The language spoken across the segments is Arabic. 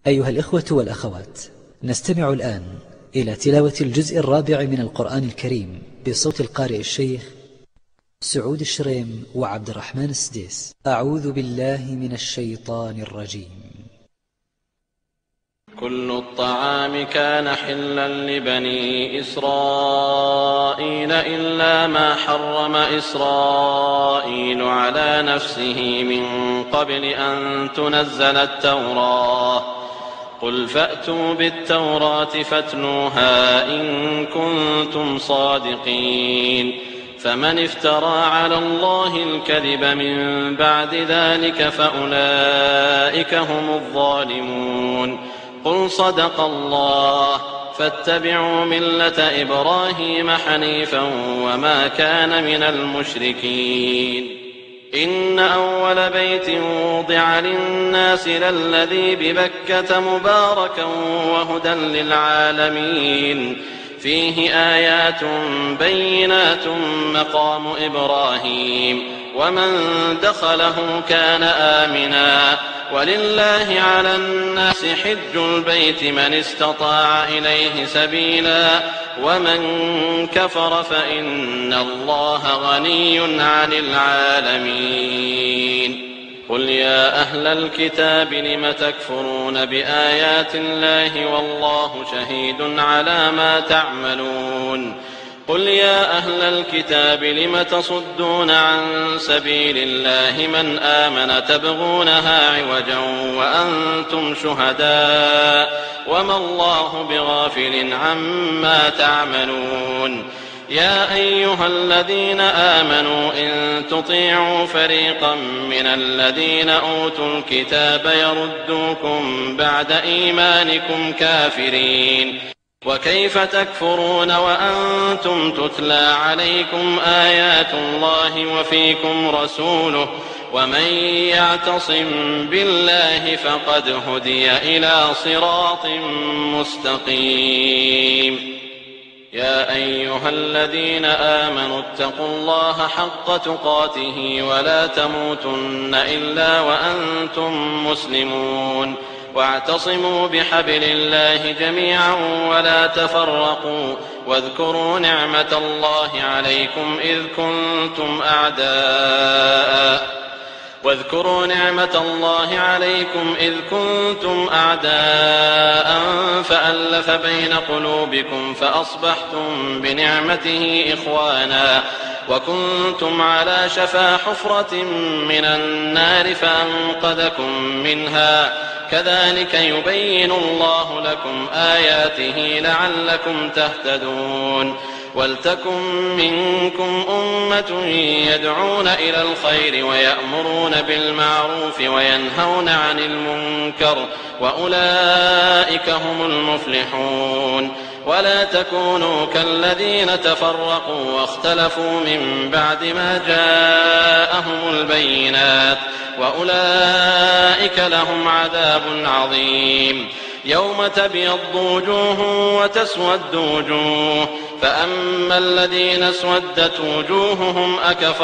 أيها الإخوة والأخوات، نستمع الآن إلى تلاوة الجزء الرابع من القرآن الكريم بصوت القارئ الشيخ سعود الشريم وعبد الرحمن السديس. أعوذ بالله من الشيطان الرجيم. كل الطعام كان حلا لبني إسرائيل إلا ما حرم إسرائيل على نفسه من قبل أن تنزل التوراة. قل فأتوا بالتوراة فاتلوها إن كنتم صادقين. فمن افترى على الله الكذب من بعد ذلك فأولئك هم الظالمون. قل صدق الله فاتبعوا ملة إبراهيم حنيفا وما كان من المشركين. إن أول بيت وضع للناس للذي ببكة مباركا وهدى للعالمين فيه آيات بينات مقام إبراهيم ومن دخله كان آمنا ولله على الناس حج البيت من استطاع إليه سبيلا ومن كفر فإن الله غني عن العالمين. قل يا أهل الكتاب لم تكفرون بآيات الله والله شهيد على ما تعملون. قل يا أهل الكتاب لم تصدون عن سبيل الله من آمن تبغونها عوجا وأنتم شهداء وما الله بغافل عما تعملون. يا أيها الذين آمنوا إن تطيعوا فريقا من الذين أوتوا الكتاب يردوكم بعد إيمانكم كافرين. وكيف تكفرون وأنتم تتلى عليكم آيات الله وفيكم رسوله ومن يعتصم بالله فقد هدي إلى صراط مستقيم. يا أيها الذين آمنوا اتقوا الله حق تقاته ولا تموتن إلا وأنتم مسلمون. واعتصموا بحبل الله جميعا ولا تفرقوا واذكروا نعمة الله عليكم إذ كنتم أعداء فألف بين قلوبكم فأصبحتم بنعمته إخوانا وكنتم على شفا حفرة من النار فأنقذكم منها. كذلك يبين الله لكم آياته لعلكم تهتدون. ولتكن منكم أمة يدعون إلى الخير ويأمرون بالمعروف وينهون عن المنكر وأولئك هم المفلحون. ولا تكونوا كالذين تفرقوا واختلفوا من بعد ما جاءهم البينات وأولئك لهم عذاب عظيم. يوم تبيض وجوه وتسود وجوه فأما الذين اسودت وجوههم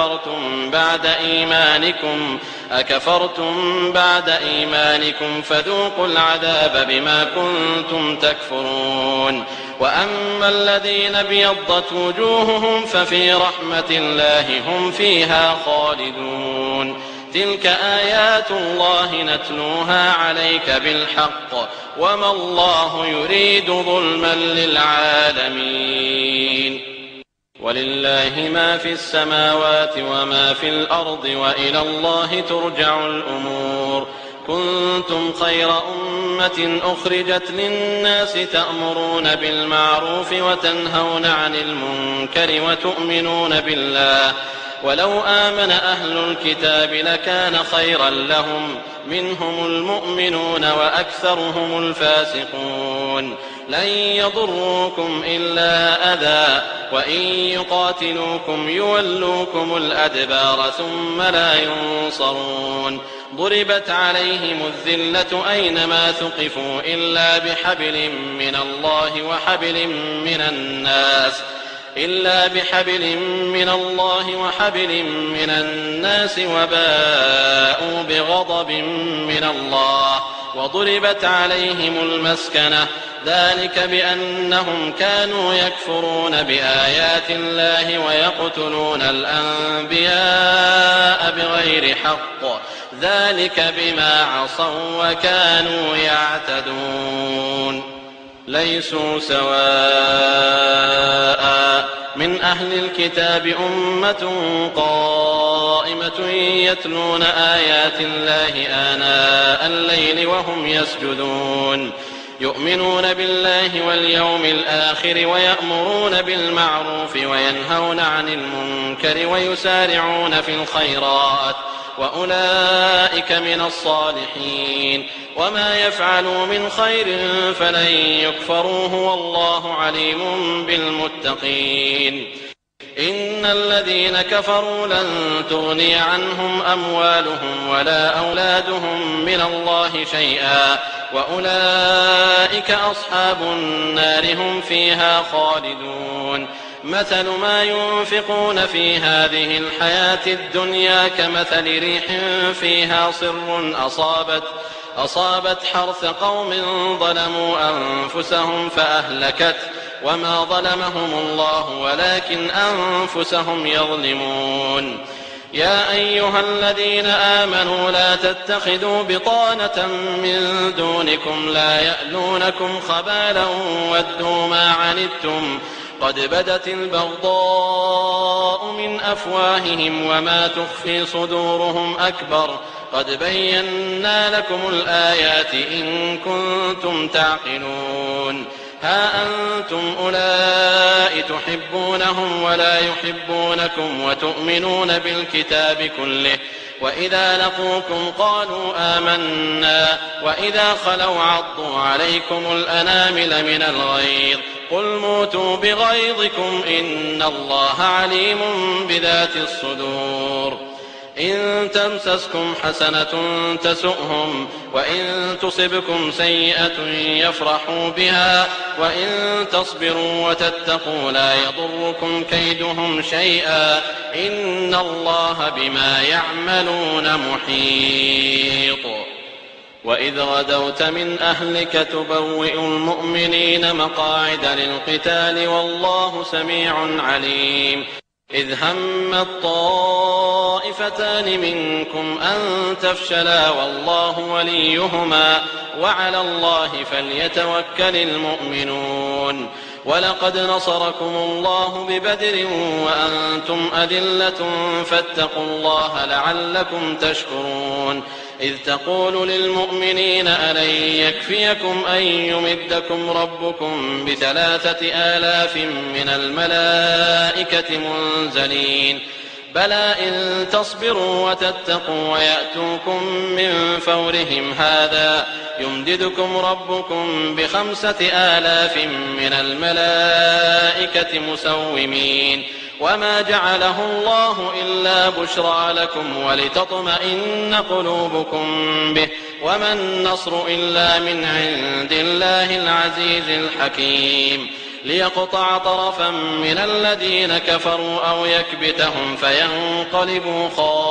أكفرتم بعد إيمانكم فذوقوا العذاب بما كنتم تكفرون. وأما الذين ابيضت وجوههم ففي رحمة الله هم فيها خالدون. تلك آيات الله نتلوها عليك بالحق وما الله يريد ظلما للعالمين. ولله ما في السماوات وما في الأرض وإلى الله ترجع الأمور. كنتم خير أمة أخرجت للناس تأمرون بالمعروف وتنهون عن المنكر وتؤمنون بالله. ولو آمن أهل الكتاب لكان خيرا لهم منهم المؤمنون وأكثرهم الفاسقون. لن يضروكم إلا أذى وإن يقاتلوكم يولوكم الأدبار ثم لا ينصرون. ضربت عليهم الذلة أينما ثقفوا إلا بحبل من الله وحبل من الناس وباءوا بغضب من الله وضربت عليهم المسكنة ذلك بأنهم كانوا يكفرون بآيات الله ويقتلون الأنبياء بغير حق ذلك بما عصوا وكانوا يعتدون ليسوا سواء من أهل الكتاب أمة قائمة يتلون آيات الله آناء الليل وهم يسجدون يؤمنون بالله واليوم الآخر ويأمرون بالمعروف وينهون عن المنكر ويسارعون في الخيرات وأولئك من الصالحين وما يفعلوا من خير فلن يكفروه والله عليم بالمتقين إن الذين كفروا لن تغني عنهم أموالهم ولا أولادهم من الله شيئا وأولئك أصحاب النار هم فيها خالدون مثل ما ينفقون في هذه الحياة الدنيا كمثل ريح فيها صر أصابت حرث قوم ظلموا أنفسهم فأهلكت وما ظلمهم الله ولكن أنفسهم يظلمون يا أيها الذين آمنوا لا تتخذوا بطانة من دونكم لا يألونكم خبالا ودوا ما عنتم قد بدت البغضاء من أفواههم وما تخفي صدورهم أكبر قد بينا لكم الآيات إن كنتم تعقلون ها أنتم أولئك تحبونهم ولا يحبونكم وتؤمنون بالكتاب كله وإذا لقوكم قالوا آمنا وإذا خلوا عضوا عليكم الأنامل من الغيظ قل موتوا بغيظكم إن الله عليم بذات الصدور إن تمسسكم حسنة تسؤهم وإن تصبكم سيئة يفرحوا بها وإن تصبروا وتتقوا لا يضركم كيدهم شيئا إن الله بما يعملون محيط وإذ غدوت من أهلك تبوئ المؤمنين مقاعد للقتال والله سميع عليم إذ همت طائفتان منكم أن تفشلا والله وليهما وعلى الله فليتوكل المؤمنون ولقد نصركم الله ببدر وأنتم أذلة فاتقوا الله لعلكم تشكرون إذ تقول للمؤمنين ألن يكفيكم أن يمدكم ربكم ب3,000 من الملائكة منزلين بلى إن تصبروا وتتقوا ويأتوكم من فورهم هذا يمددكم ربكم ب5,000 من الملائكة مسومين وما جعله الله إلا بشرى لكم ولتطمئن قلوبكم به وما النصر إلا من عند الله العزيز الحكيم ليقطع طرفا من الذين كفروا أو يكبتهم فينقلبوا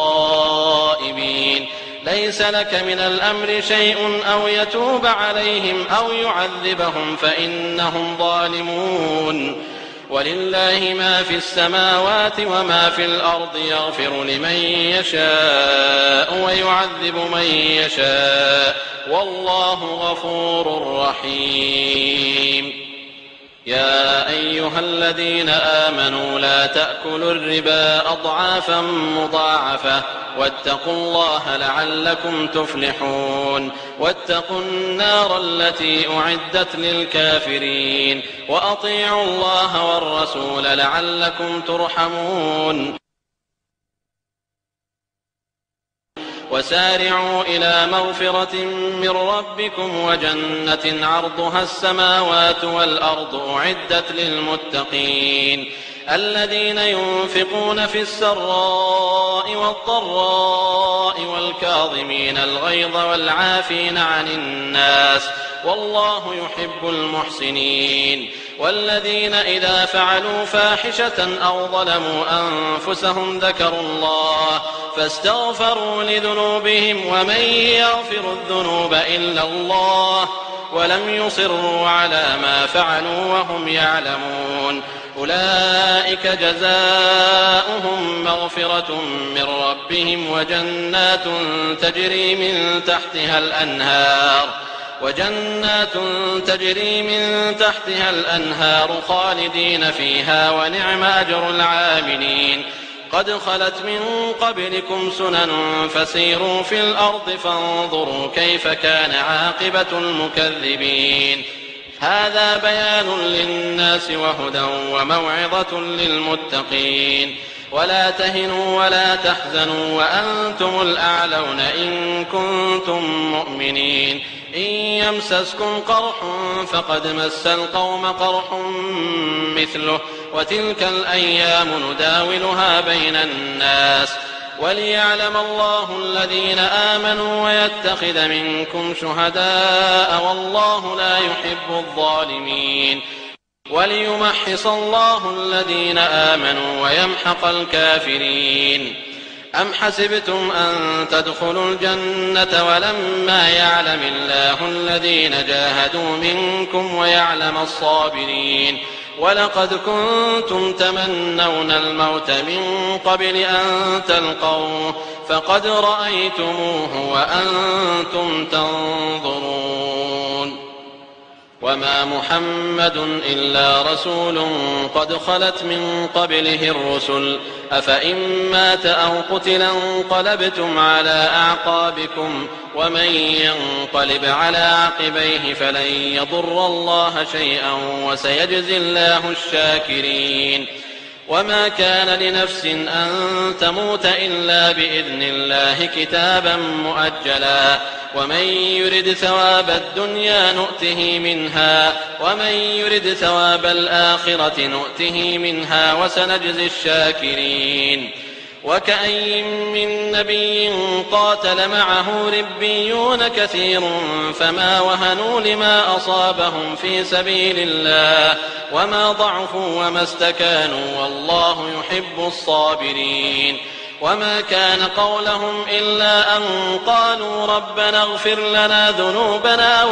خائبين ليس لك من الأمر شيء أو يتوب عليهم أو يعذبهم فإنهم ظالمون ولله ما في السماوات وما في الأرض يغفر لمن يشاء ويعذب من يشاء والله غفور رحيم يا أيها الذين آمنوا لا تأكلوا الربا أضعافا مضاعفة واتقوا الله لعلكم تفلحون واتقوا النار التي أعدت للكافرين وأطيعوا الله والرسول لعلكم ترحمون وسارعوا إلى مغفرة من ربكم وجنة عرضها السماوات والأرض أعدت للمتقين الذين ينفقون في السراء والضراء والكاظمين الغيظ والعافين عن الناس والله يحب المحسنين والذين إذا فعلوا فاحشة أو ظلموا أنفسهم ذكروا الله فاستغفروا لذنوبهم ومن يغفر الذنوب إلا الله ولم يصروا على ما فعلوا وهم يعلمون أولئك جزاؤهم مغفرة من ربهم وجنات تجري من تحتها الأنهار خالدين فيها ونعم أجر العاملين قد خلت من قبلكم سنن فسيروا في الأرض فانظروا كيف كان عاقبة المكذبين هذا بيان للناس وهدى وموعظة للمتقين ولا تهنوا ولا تحزنوا وأنتم الأعلون إن كنتم مؤمنين إن يمسسكم قرح فقد مس القوم قرح مثله وتلك الأيام نداولها بين الناس وليعلم الله الذين آمنوا ويتخذ منكم شهداء والله لا يحب الظالمين وليمحص الله الذين آمنوا ويمحق الكافرين أم حسبتم أن تدخلوا الجنة ولما يعلم الله الذين جاهدوا منكم ويعلم الصابرين ولقد كنتم تمنون الموت من قبل أن تلقوه فقد رأيتموه وأنتم تنظرون وما محمد إلا رسول قد خلت من قبله الرسل أفإن مات أو قتل انقلبتم على أعقابكم ومن ينقلب على عقبيه فلن يضر الله شيئا وسيجزي الله الشاكرين وما كان لنفس أن تموت إلا بإذن الله كتابا مؤجلا ومن يرد ثواب الدنيا نؤته منها ومن يرد ثواب الآخرة نؤته منها وسنجزي الشاكرين وكأين من نبي قاتل معه ربيون كثير فما وهنوا لما أصابهم في سبيل الله وما ضعفوا وما استكانوا والله يحب الصابرين وما كان قولهم إلا أن قالوا ربنا اغفر لنا ذنوبنا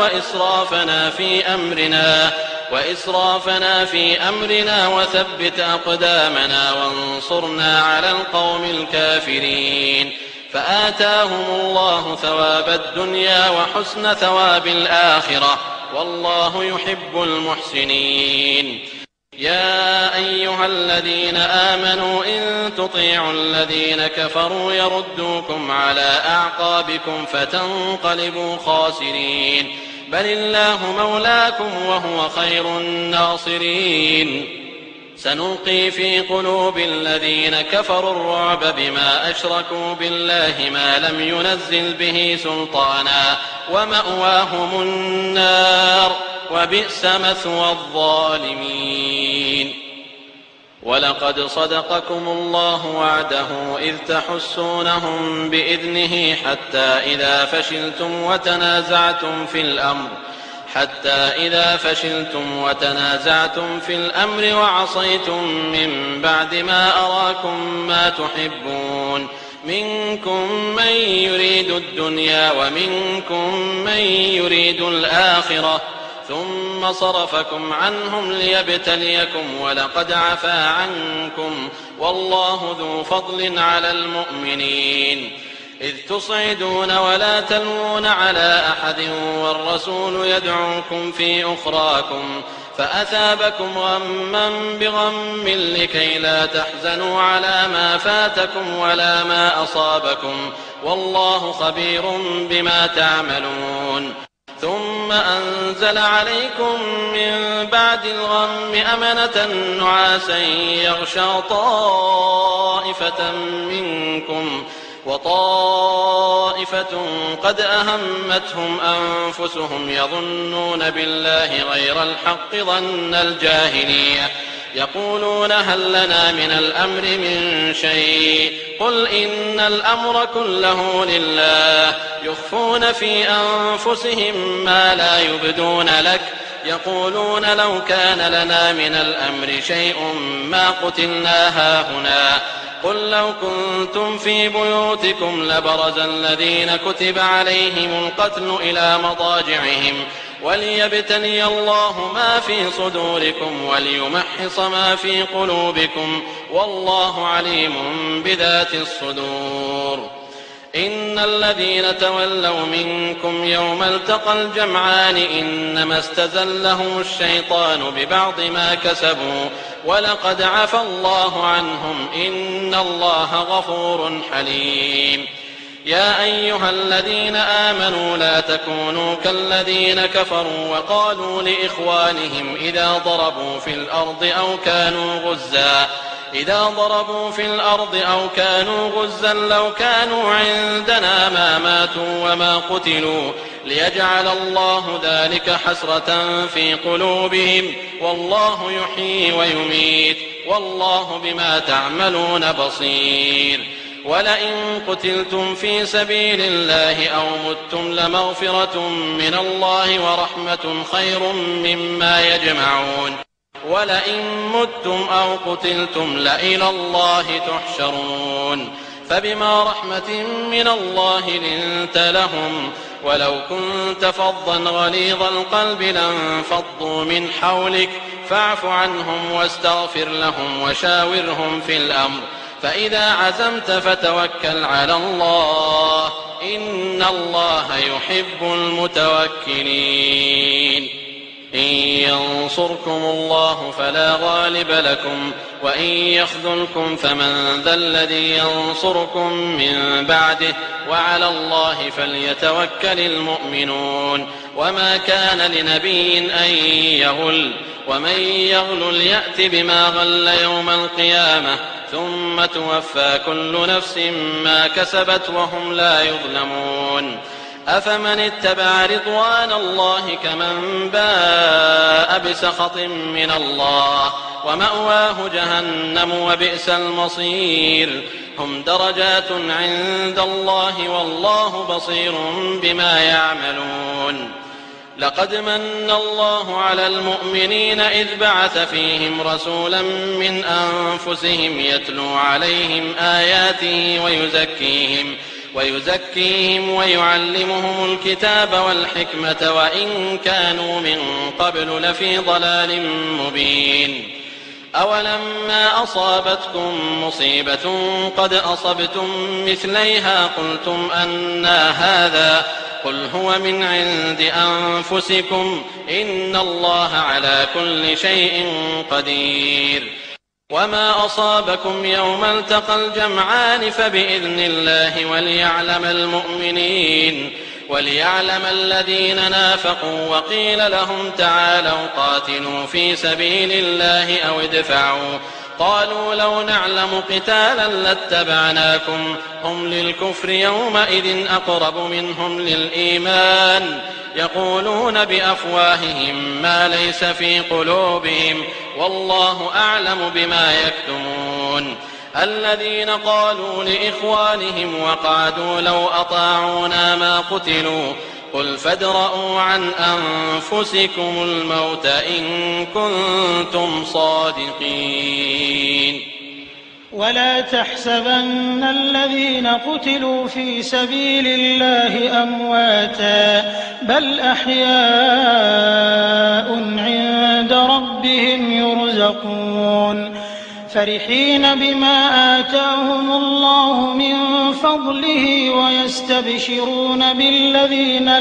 وإسرافنا في أمرنا وثبت أقدامنا وانصرنا على القوم الكافرين فآتاهم الله ثواب الدنيا وحسن ثواب الآخرة والله يحب المحسنين يا أيها الذين آمنوا إن تطيعوا الذين كفروا يردوكم على أعقابكم فتنقلبوا خاسرين بل الله مولاكم وهو خير الناصرين سنلقي في قلوب الذين كفروا الرعب بما أشركوا بالله ما لم ينزل به سلطانا ومأواهم النار وبئس مثوى الظالمين ولقد صدقكم الله وعده إذ تحسونهم بإذنه حتى إذا فشلتم وتنازعتم في الأمر وعصيتم من بعد ما أراكم ما تحبون منكم من يريد الدنيا ومنكم من يريد الآخرة ثم صرفكم عنهم ليبتليكم ولقد عفا عنكم والله ذو فضل على المؤمنين إذ تصعدون ولا تلوون على أحد والرسول يدعوكم في أخراكم فأثابكم غما بغم لكي لا تحزنوا على ما فاتكم ولا ما أصابكم والله خبير بما تعملون ثم أنزل عليكم من بعد الغم أمنة نعاسا يغشى طائفة منكم وطائفة قد أهمتهم أنفسهم يظنون بالله غير الحق ظن الجاهلية يقولون هل لنا من الأمر من شيء قل إن الأمر كله لله يخفون في أنفسهم ما لا يبدون لك يقولون لو كان لنا من الأمر شيء ما قتلنا هاهنا قل لو كنتم في بيوتكم لبرز الذين كتب عليهم القتل إلى مضاجعهم وليبتلي الله ما في صدوركم وليمحص ما في قلوبكم والله عليم بذات الصدور. إن الذين تولوا منكم يوم التقى الجمعان إنما استزلهم الشيطان ببعض ما كسبوا ولقد عفى الله عنهم إن الله غفور حليم. يا أيها الذين آمنوا لا تكونوا كالذين كفروا وقالوا لإخوانهم إذا ضربوا في الأرض أو كانوا غزا لو كانوا عندنا ما ماتوا وما قتلوا ليجعل الله ذلك حسرة في قلوبهم والله يحيي ويميت والله بما تعملون بصير. ولئن قتلتم في سبيل الله أو متم لمغفرة من الله ورحمة خير مما يجمعون. ولئن متم أو قتلتم لإلى الله تحشرون. فبما رحمة من الله لنت لهم ولو كنت فظا غليظ القلب لانفضوا من حولك فاعف عنهم واستغفر لهم وشاورهم في الأمر فإذا عزمت فتوكل على الله إن الله يحب المتوكلين. إن ينصركم الله فلا غالب لكم وإن يخذلكم فمن ذا الذي ينصركم من بعده وعلى الله فليتوكل المؤمنون. وما كان لنبي أن يغل ومن يغل يأت بما غل يوم القيامة ثم توفى كل نفس ما كسبت وهم لا يظلمون. أفمن اتبع رضوان الله كمن باء بسخط من الله ومأواه جهنم وبئس المصير. هم درجات عند الله والله بصير بما يعملون. لقد من الله على المؤمنين إذ بعث فيهم رسولا من أنفسهم يتلو عليهم آياته ويزكيهم ويعلمهم الكتاب والحكمة وإن كانوا من قبل لفي ضلال مبين. أولما أصابتكم مصيبة قد أصبتم مثليها قلتم أنى هذا قل هو من عند أنفسكم إن الله على كل شيء قدير. وما أصابكم يوم التقى الجمعان فبإذن الله وليعلم الذين نافقوا وقيل لهم تعالوا قاتلوا في سبيل الله أو ادفعوا قالوا لو نعلم قتالا لاتبعناكم هم للكفر يومئذ أقرب منهم للإيمان يقولون بأفواههم ما ليس في قلوبهم والله أعلم بما يكتمون. الذين قالوا لإخوانهم وقعدوا لو أطاعونا ما قتلوا قل فادرءوا عن أنفسكم الموت إن كنتم صادقين. ولا تحسبن الذين قتلوا في سبيل الله أمواتا بل أحياء عند ربهم يرزقون فرحين بما آتاهم الله من فضله ويستبشرون بالذين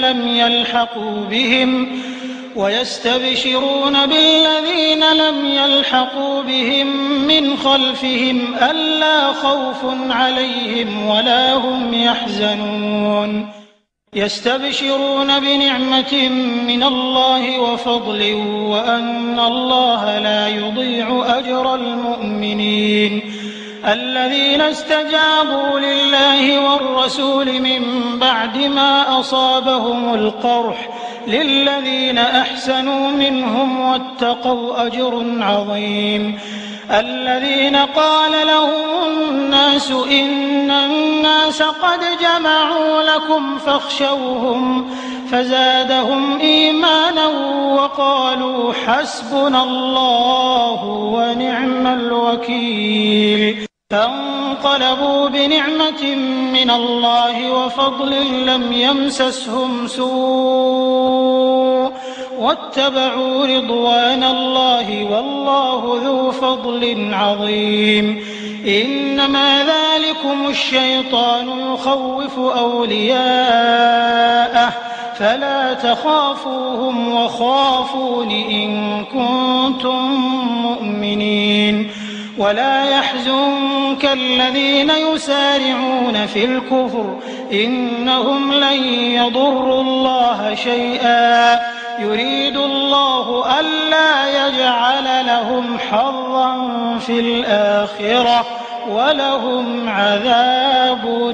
لم يلحقوا بهم من خلفهم ألا خوف عليهم ولا هم يحزنون. يستبشرون بنعمة من الله وفضل وأن الله لا يضيع أجر المؤمنين. الذين استجابوا لله والرسول من بعد ما أصابهم القرح للذين أحسنوا منهم واتقوا أجر عظيم. الذين قال لهم الناس إن الناس قد جمعوا لكم فاخشوهم فزادهم إيمانا وقالوا حسبنا الله ونعم الوكيل فانقلبوا بنعمة من الله وفضل لم يمسسهم سوء واتبعوا رضوان الله والله ذو فضل عظيم إنما ذلكم الشيطان يخوف أولياءه فلا تخافوهم وخافون إن كنتم مؤمنين ولا يحزنك الذين يسارعون في الكفر إنهم لن يضروا الله شيئا يريد الله ألا يجعل لهم حظا في الآخرة ولهم عذاب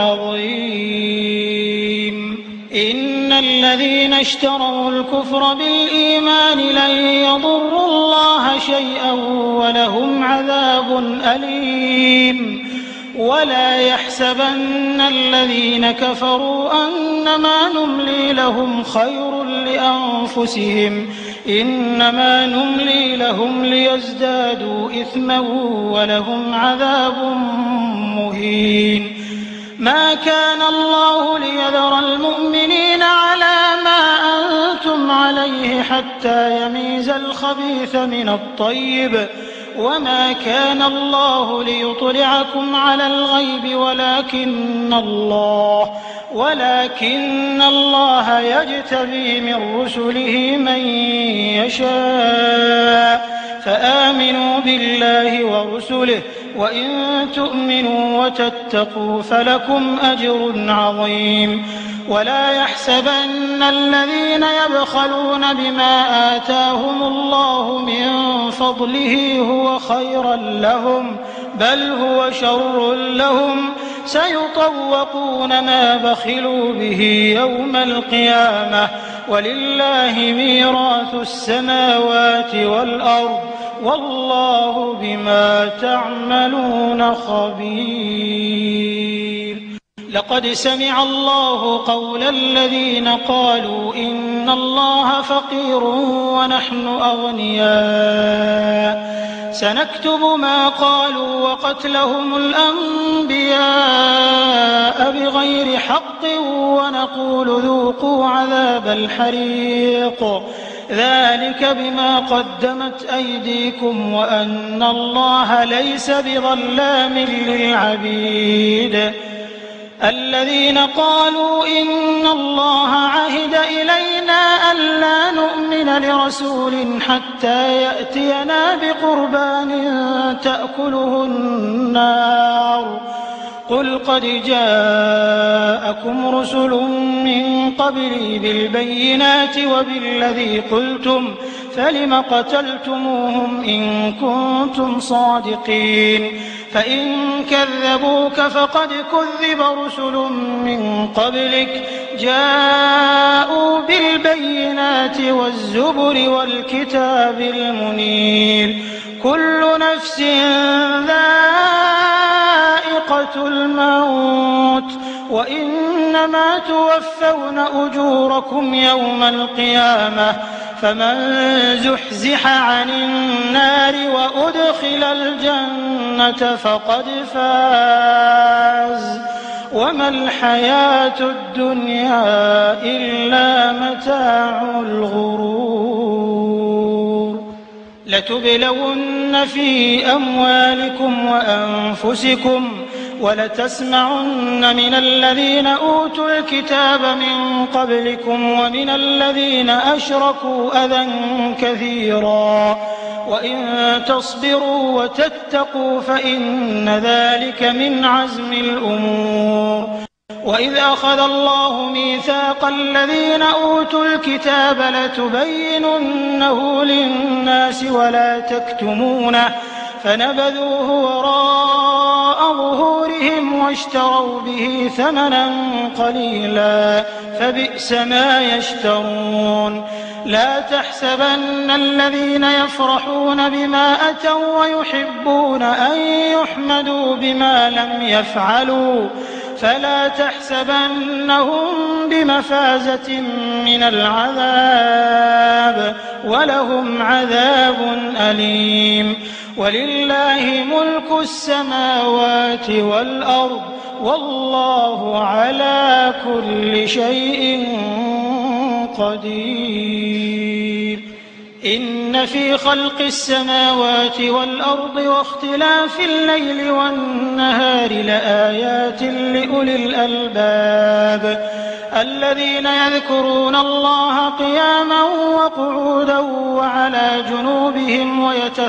عظيم إن الذين اشتروا الكفر بالإيمان لن يضروا الله شيئا ولهم عذاب أليم ولا يحسبن الذين كفروا أنما نملي لهم خير لأنفسهم إنما نملي لهم ليزدادوا إثما ولهم عذاب مهين ما كان الله ليذر المؤمنين على ما أنتم عليه حتى يميز الخبيث من الطيب وما كان الله ليطلعكم على الغيب ولكن الله يجتبي من رسله من يشاء فآمنوا بالله ورسله وإن تؤمنوا وتتقوا فلكم أجر عظيم ولا يحسبن الذين يبخلون بما آتاهم الله من فضله هو خيرا لهم بل هو شر لهم سيطوقون ما بخلوا به يوم القيامة ولله ميراث السماوات والأرض والله بما تعملون خبير لقد سمع الله قول الذين قالوا إن الله فقير ونحن أغنياء سنكتب ما قالوا وقتلهم الأنبياء بغير حق ونقول ذوقوا عذاب الحريق ذلك بما قدمت أيديكم وأن الله ليس بظلام للعبيد الذين قالوا إن الله عهد إلينا ألا نؤمن لرسول حتى يأتينا بقربان تأكله النار قل قد جاءكم رسل من قبلي بالبينات وبالذي قلتم فلم قتلتموهم إن كنتم صادقين فإن كذبوك فقد كذب رسل من قبلك جاءوا بالبينات والزبر والكتاب المنير كل نفس ذائقة الموت وإنما توفون أجوركم يوم القيامة فمن زحزح عن النار وأدخل الجنة فقد فاز وما الحياة الدنيا إلا متاع الغرور لتبلون في أموالكم وأنفسكم ولتسمعن من الذين أوتوا الكتاب من قبلكم ومن الذين أشركوا أذى كثيرا وإن تصبروا وتتقوا فإن ذلك من عزم الأمور وإذ أخذ الله ميثاق الذين أوتوا الكتاب لتبيننه للناس ولا تكتمونه فنبذوه وراء ظهورهم واشتروا به ثمنا قليلا فبئس ما يشترون لا تحسبن الذين يفرحون بما أتوا ويحبون أن يحمدوا بما لم يفعلوا فلا تحسبنهم بمفازة من العذاب وَلَهُمْ عَذَابٌ أَلِيمٌ وَلِلَّهِ مُلْكُ السَّمَاوَاتِ وَالْأَرْضِ وَاللَّهُ عَلَى كُلِّ شَيْءٍ قَدِيرٌ إِنَّ فِي خَلْقِ السَّمَاوَاتِ وَالْأَرْضِ وَاخْتِلَافِ اللَّيْلِ وَالنَّهَارِ لَآيَاتٍ لِأُولِي الْأَلْبَابِ الَّذِينَ يَذْكُرُونَ اللَّهَ قِيَامًا وَقُعُودًا وَعَلَى جُنُوبِهِمْ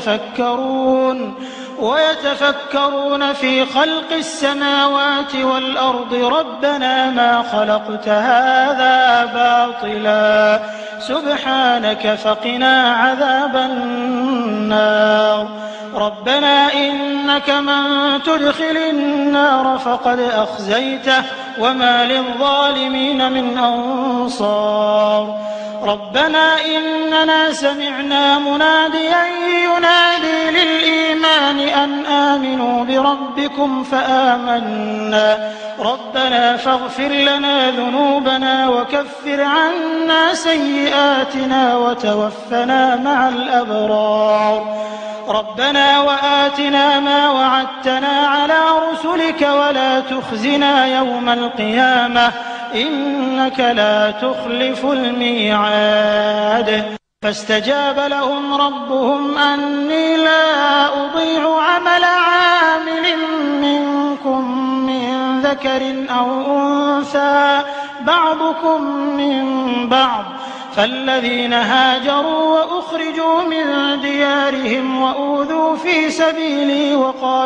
ويتفكرون في خلق السماوات والأرض ربنا ما خلقت هذا باطلا سبحانك فقنا عذاب النار ربنا إنك من تدخل النار فقد أخزيته وما للظالمين من أنصار ربنا إننا سمعنا مناديا ينادي للإيمان أن آمنوا بربكم فآمنا ربنا فاغفر لنا ذنوبنا وكفر عنا سيئاتنا وتوفنا مع الأبرار ربنا وآتنا ما وعدتنا على رسلك ولا تخزنا يوم القيامة إنك لا تخلف الميعاد فاستجاب لهم ربهم أني لا أضيع عمل عامل منكم من ذكر أو أنثى بعضكم من بعض فالذين هاجروا وأخرجوا من ديارهم وأوذوا في سبيلي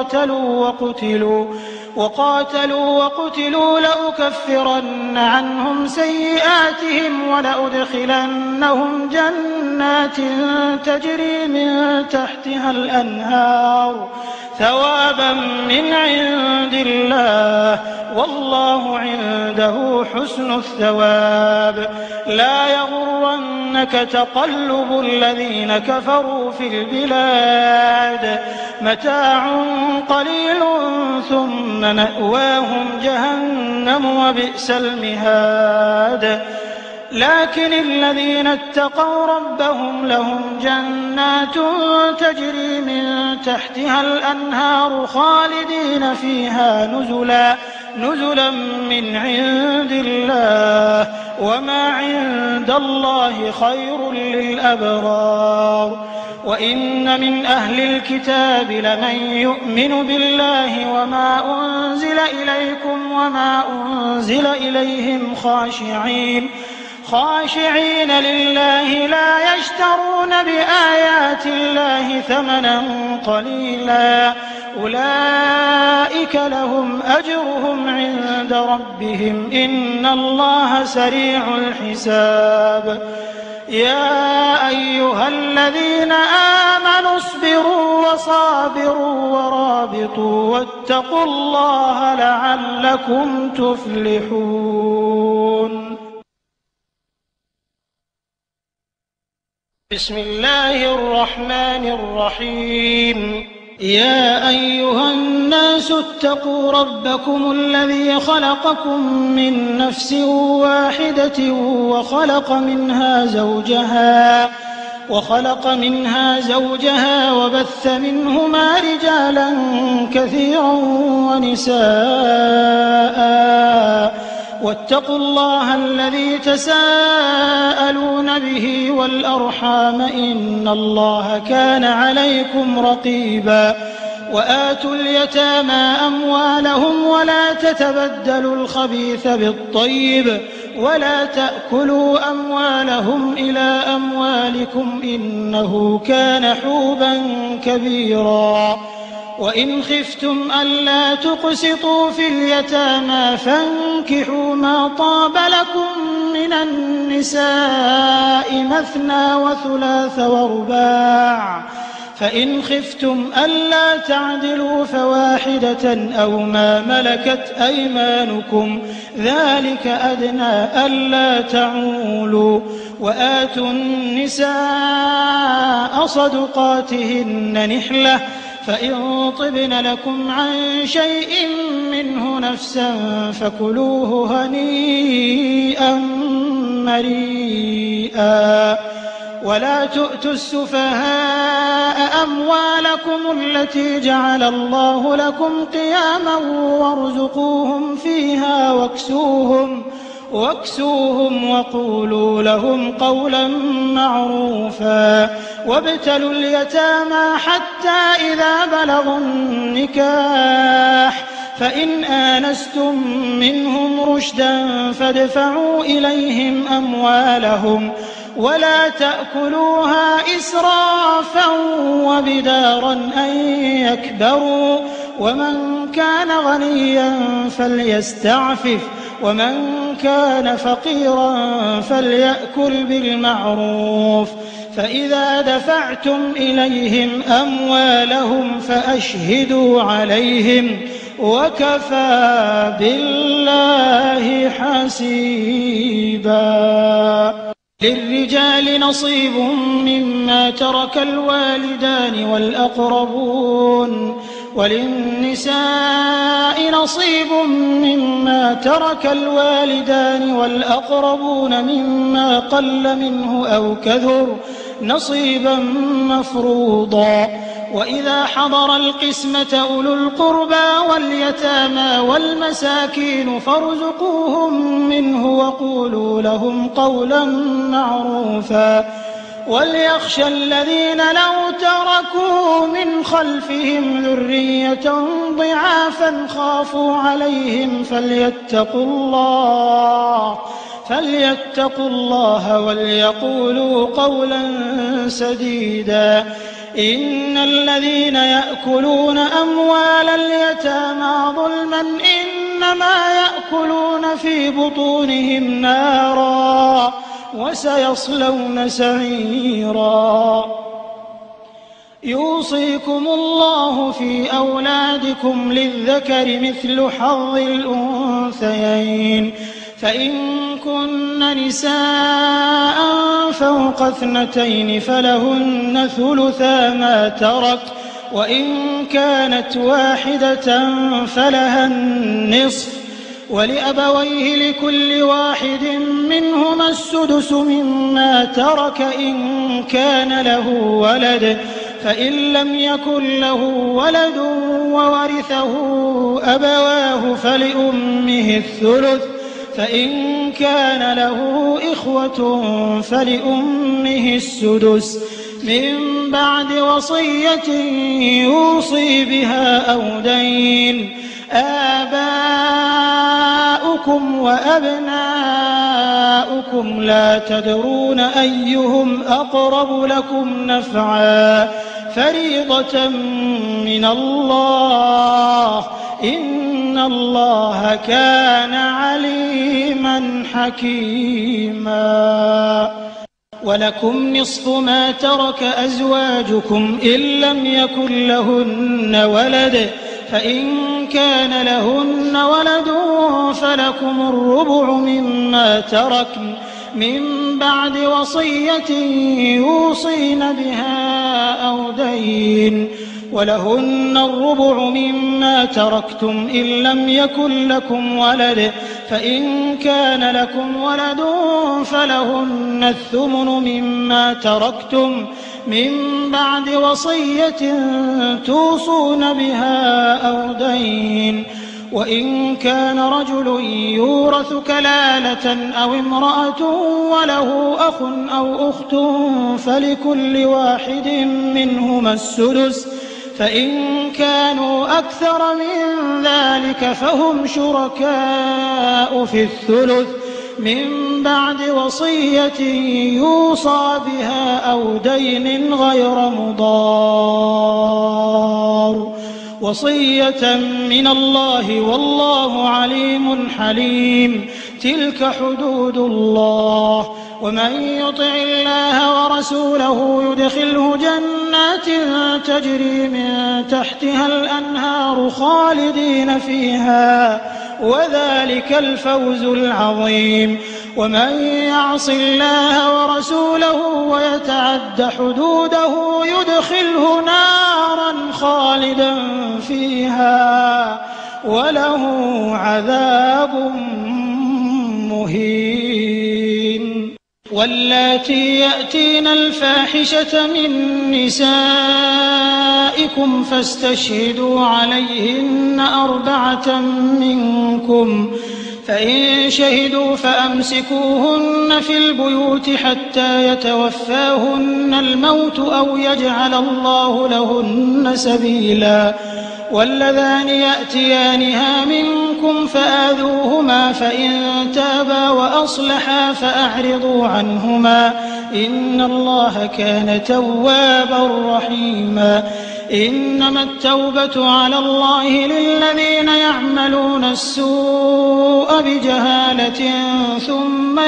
وقاتلوا وقتلوا لأكفرن عنهم سيئاتهم ولأدخلنهم جنات تجري من تحتها الأنهار ثوابا من عند الله والله عنده حسن الثواب لا يغرنك تقلب الذين كفروا في البلاد متاع قليل ثم مأواهم جهنم وبئس المهاد لكن الذين اتقوا ربهم لهم جنات تجري من تحتها الأنهار خالدين فيها نزلا من عند الله وما عند الله خير للأبرار وإن من أهل الكتاب لمن يؤمن بالله وما أنزل إليكم وما أنزل إليهم خاشعين لله لا يشترون بآيات الله ثمنا قليلا أولئك لهم أجرهم عند ربهم إن الله سريع الحساب يا أيها الذين آمنوا اصبروا وصابروا ورابطوا واتقوا الله لعلكم تفلحون بسم الله الرحمن الرحيم يا أيها الناس اتقوا ربكم الذي خلقكم من نفس واحدة وخلق منها زوجها وبث منهما رجالا كثيرا ونساء واتقوا الله الذي تساءلون به والأرحام إن الله كان عليكم رقيبا وآتوا اليتامى أموالهم ولا تتبدلوا الخبيث بالطيب ولا تأكلوا أموالهم إلى أموالكم إنه كان حوبا كبيرا وإن خفتم ألا تقسطوا في اليتامى فانكحوا ما طاب لكم من النساء مثنى وثلاث ورباع فإن خفتم ألا تعدلوا فواحدة أو ما ملكت أيمانكم ذلك أدنى ألا تعولوا وآتوا النساء صدقاتهن نحلة فإن طبن لكم عن شيء منه نفسا فكلوه هنيئا مريئا ولا تؤتوا السفهاء أموالكم التي جعل الله لكم قياما وارزقوهم فيها واكسوهم وقولوا لهم قولا معروفا وابتلوا اليتامى حتى إذا بلغوا النكاح فإن آنستم منهم رشدا فادفعوا إليهم أموالهم ولا تأكلوها إسرافا وبدارا أن يكبروا ومن كان غنيا فليستعفف ومن كان فقيرا فليأكل بالمعروف فإذا دفعتم إليهم أموالهم فأشهدوا عليهم وكفى بالله حسيبا. للرجال نصيب مما ترك الوالدان والأقربون وللنساء نصيب مما ترك الوالدان والأقربون مما قل منه أو كثر نصيبا مفروضا. وإذا حضر القسمة أولو القربى واليتامى والمساكين فارزقوهم منه وقولوا لهم قولا معروفا. وليخشى الذين لو تركوا من خلفهم ذرية ضعافا خافوا عليهم فليتقوا الله وليقولوا قولا سديدا. إن الذين يأكلون أموال اليتامى ظلما إنما يأكلون في بطونهم نارا وسيصلون سعيرا. يوصيكم الله في أولادكم للذكر مثل حظ الأنثيين فإن كن نساء فوق 2 فلهن ثلثا ما ترك وإن كانت واحدة فلها النصف ولأبويه لكل واحد منهما السدس مما ترك إن كان له ولد فإن لم يكن له ولد وورثه أبواه فلأمه الثلث فإن كان له إخوة فلأمه السدس من بعد وصية يوصي بها أو دين. آباؤكم وأبناؤكم لا تدرون أيهم أقرب لكم نفعا فريضة من الله إن الله كان عليما حكيما. ولكم نصف ما ترك أزواجكم إن لم يكن لهن ولد فإن كان لهن ولد فلكم الربع مما تركن من بعد وصية يوصين بها أو دين ولهن الربع مما تركتم إن لم يكن لكم ولد فإن كان لكم ولد فلهن الثمن مما تركتم من بعد وصية توصون بها أو دين. وإن كان رجل يورث كلالة أو امرأة وله أخ أو أخت فلكل واحد منهما السدس فإن كانوا أكثر من ذلك فهم شركاء في الثلث من بعد وصية يوصى بها أو دين غير مضار وصية من الله والله عليم حليم. تلك حدود الله ومن يطع الله ورسوله يدخله جنات تجري من تحتها الأنهار خالدين فيها وذلك الفوز العظيم. ومن يعص الله ورسوله ويتعد حدوده يدخله نارا خالدا فيها وله عذاب مهين. واللاتي يأتين الفاحشة من نسائكم فاستشهدوا عليهن 4 منكم، فإن شهدوا فأمسكوهن في البيوت حتى يتوفاهن الموت أو يجعل الله لهن سبيلا. واللذان يأتيانها منكم فآذوهما، فإن تابا وأصلحا فأعرضوا عنهما، إن الله كان توابا رحيما. إنما التوبة على الله للذين يعملون السوء بجهالة ثم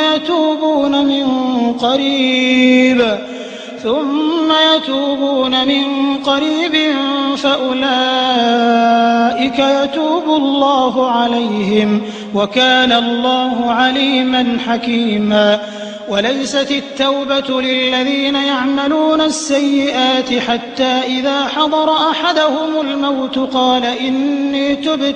يتوبون من قريب فأولئك يتوب الله عليهم، وكان الله عليما حكيما. وليست التوبة للذين يعملون السيئات حتى إذا حضر أحدهم الموت قال إني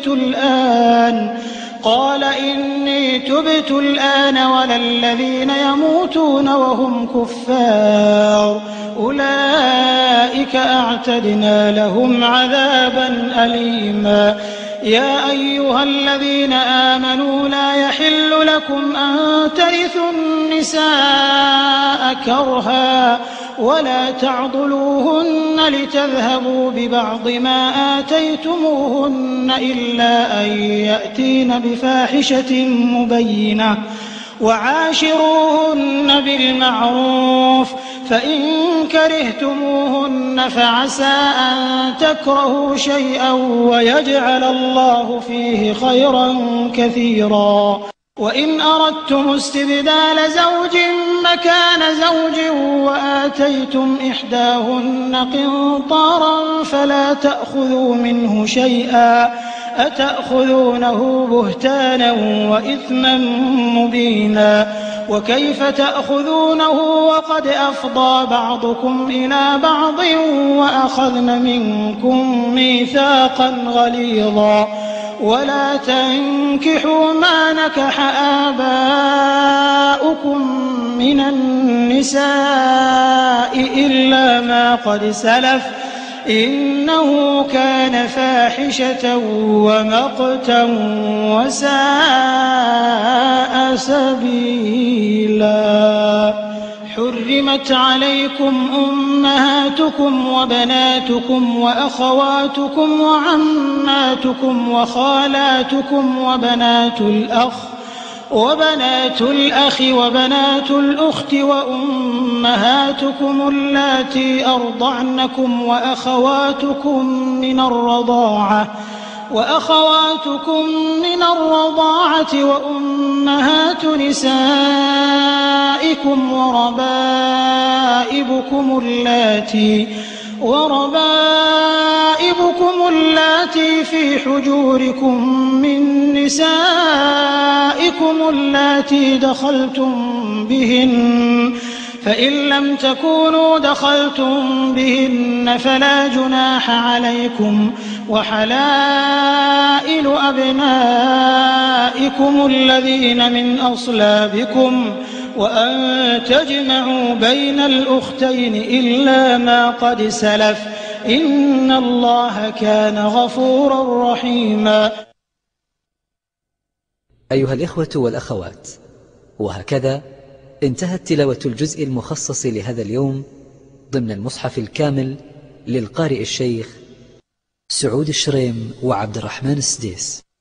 تبت الآن ولا الذين يموتون وهم كفار، أولئك أعتدنا لهم عذابا أليما. يا أيها الذين آمنوا لا يحل لكم أن ترثوا النساء كرها ولا تعضلوهن لتذهبوا ببعض ما آتيتموهن إلا أن يأتين بفاحشة مبينة، وعاشروهن بالمعروف، فإن كرهتموهن فعسى أن تكرهوا شيئا ويجعل الله فيه خيرا كثيرا. وإن أردتم استبدال زوج مكان زوج وآتيتم إحداهن قنطارا فلا تأخذوا منه شيئا، أتأخذونه بهتانا وإثما مبينا. وكيف تأخذونه وقد أفضى بعضكم إلى بعض وأخذن منكم ميثاقا غليظا. ولا تنكحوا ما نكح آباؤكم من النساء إلا ما قد سلف، إنه كان فاحشة ومقتا وساء سبيلا. حرمت عليكم أمهاتكم وبناتكم وأخواتكم وعماتكم وخالاتكم وبنات الأخ وبنات الأخت وأمهاتكم اللاتي أرضعنكم وأخواتكم من الرضاعة وأمهات نسائكم وربائبكم اللاتي في حجوركم من نسائكم اللاتي دخلتم بهن، فإن لم تكونوا دخلتم بهن فلا جناح عليكم. وحلائل أبنائكم الذين من أصلابكم، وأن تجمعوا بين الأختين إلا ما قد سلف، إن الله كان غفورا رحيما. أيها الإخوة والأخوات، وهكذا انتهت تلاوة الجزء المخصص لهذا اليوم ضمن المصحف الكامل للقارئ الشيخ سعود الشريم وعبد الرحمن السديس.